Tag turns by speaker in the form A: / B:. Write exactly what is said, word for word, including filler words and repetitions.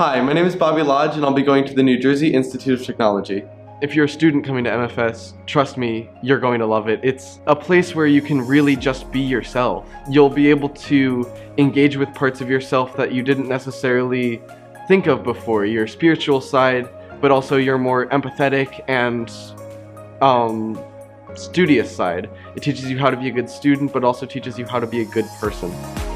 A: Hi, my name is Bobby Lodge and I'll be going to the New Jersey Institute of Technology.
B: If you're a student coming to M F S, trust me, you're going to love it. It's a place where you can really just be yourself. You'll be able to engage with parts of yourself that you didn't necessarily think of before. Your spiritual side, but also your more empathetic and um, studious side. It teaches you how to be a good student, but also teaches you how to be a good person.